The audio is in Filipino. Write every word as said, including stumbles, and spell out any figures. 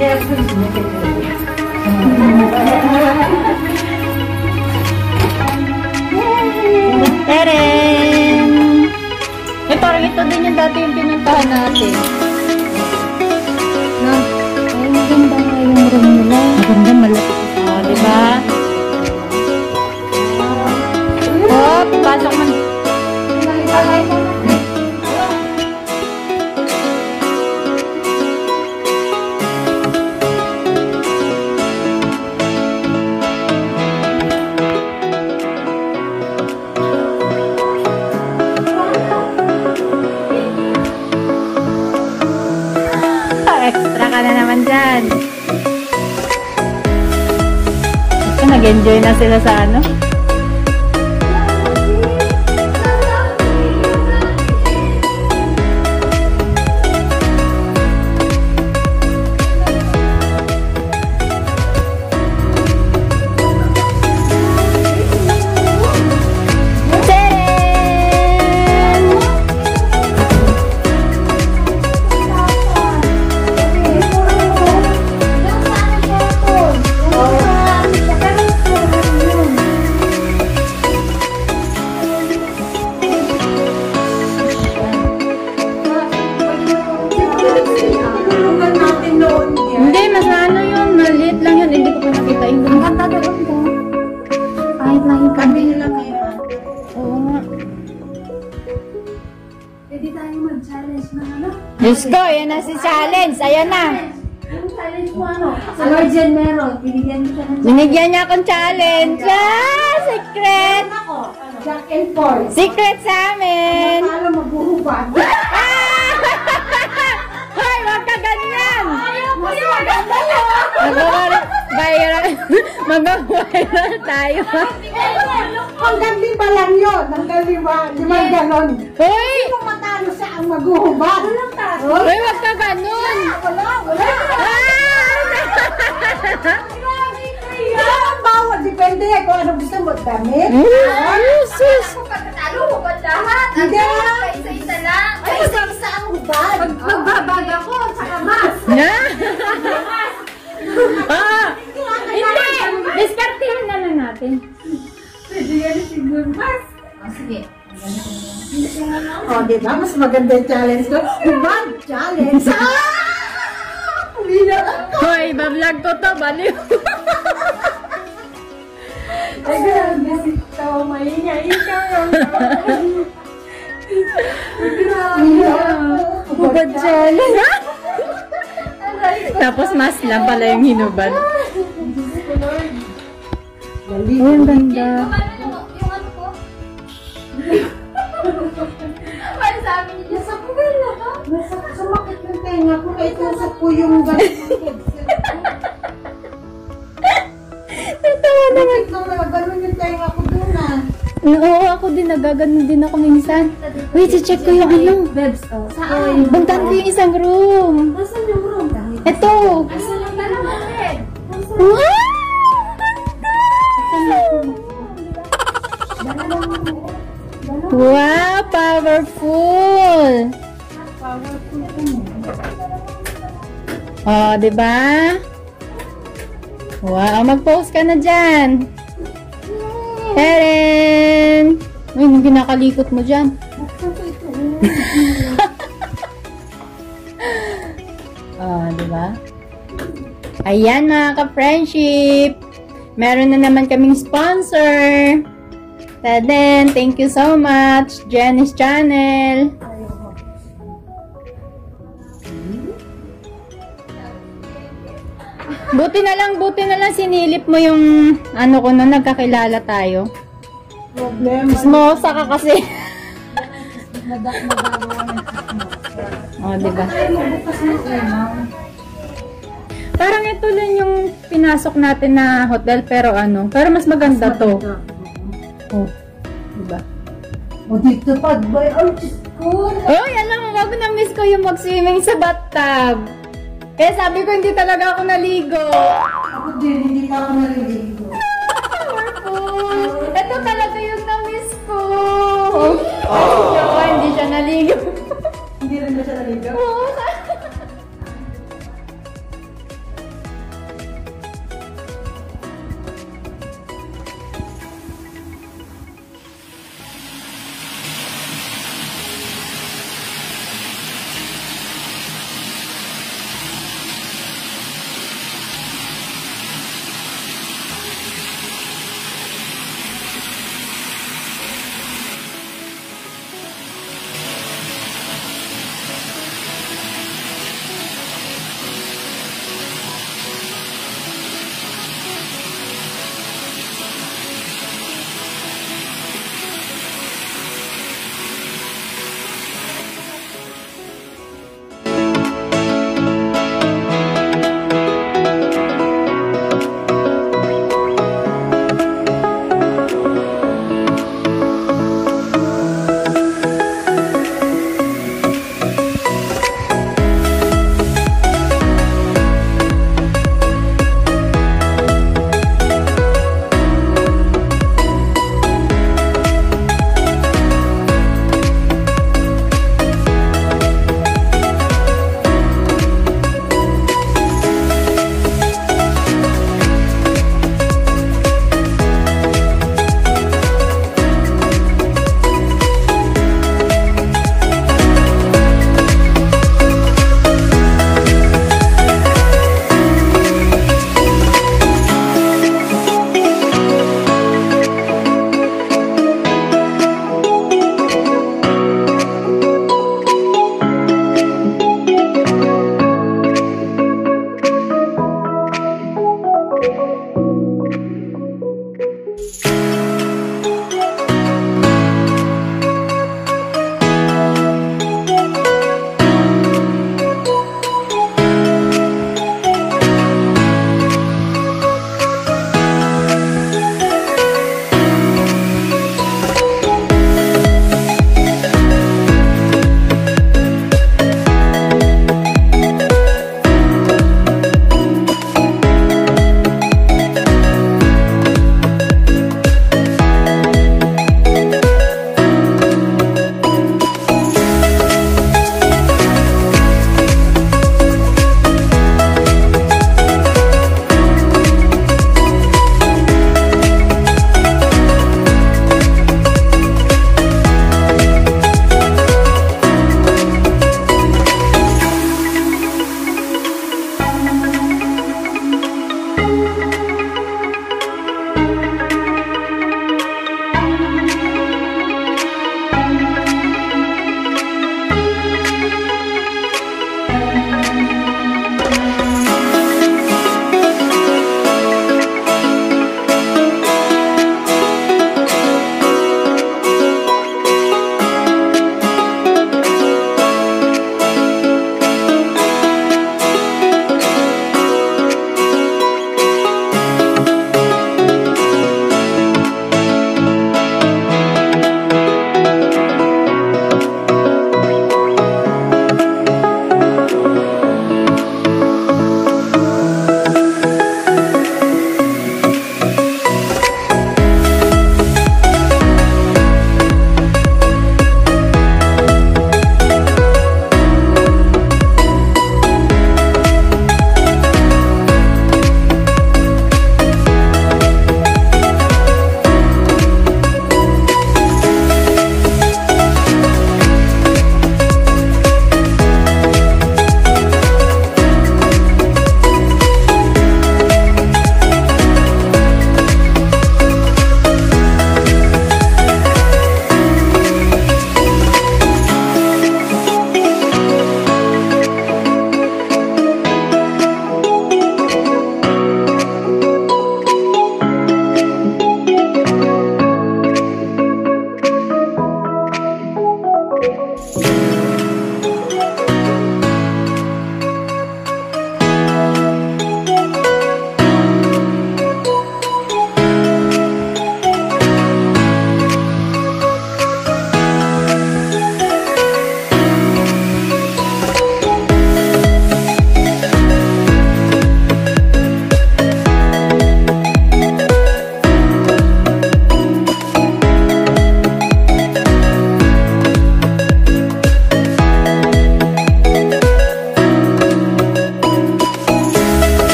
Teren! Eh, parang ito din yung dati yung pinuntahan natin. No? Ay, maganda nga yung room nila. Maganda, malapit. O, oh, diba? Oh, pasok man. Extra ka na naman dyan. Nag-enjoy na sila sa ano? Pwede tayo mag-challenge na ano? Let's go! Yan na si challenge! Ayan na! Yung challenge mo ano? Sa Mergen meron. Binigyan mo siya ng challenge. Binigyan niya akong challenge! Ah! Secret! Jack and Paul. Secret sa amin! Paano magbuhubad? Ah! Hoy! Wag ka ganyan! Ayaw ko yun! Maganda yun! Viral! Mag-viral tayo! Hanggang lima lang yun! Hanggang lima! Lima ganon! Hoy! Kung matalo siya ang maghuhubad! Hoy! Wag ka ganon! Wala! Wala! Ang bawat! Depende kung ano gusto mo. Damit? Jesus! Kung pagkatalo, hubad lahat! Hindi! Isa-isa lang! Ay, isa-isa ang hubad! Magbabag ako sa kamas! Na? Ah! Hindi! Diskartihan na lang natin. Pwede yan siguro mas. Oh, sige. O, oh, diba? Mas maganda yung challenge ko. Hubad challenge! Ah! Uwi na ako! Hoy, bablog ko to. Baliw. Ay, grabe si ikaw. Maingay ikaw. Hubad challenge. Tapos mas lang pala yung hinubad. Uy, ang ganda. Yung ano ko? Ay, sabi niya, nasa ko gala ka? Nasa sumakit ng tenga ko, kaya itusok ko yung gano'n. Natawa naman. Gano'n yung tenga ko doon ah. Oo, ako din. Nagaganon din ako minsan. Wait, check ko yung ano. Bebs, oh. Saan? Puntahan ko yung isang room. Nasaan yung room? Ito. Nasaan yung dalawa rin? Wow! Wow, powerful. Powerful ko mo. Oh, diba? Wow, mag-post ka na dyan. Teren! Uy, nung kinakalikot mo dyan. Oh, diba? Ayan mga ka-friendship. Meron na naman kaming sponsor. Taden, thank you so much. Jenny's Channel. Buti na lang, buti na lang sinilip mo yung ano ko nung nagkakilala tayo. Problema. Smosa ka kasi. Oh, diba? Parang ito lang yung pinasok natin na hotel pero ano, pero mas maganda to. Oh, diba? O dito pa, boy. Oh, Diyos ko. Oy, alam mo, wag na miss ko yung mag-swimming sa bathtub. Kaya sabi ko, hindi talaga ako naligo. Ako din, hindi pa ako naliligo. Powerful. Ito talaga yung na-miss ko. Oh, hindi siya naligo. Hindi rin ba siya naligo? Oo,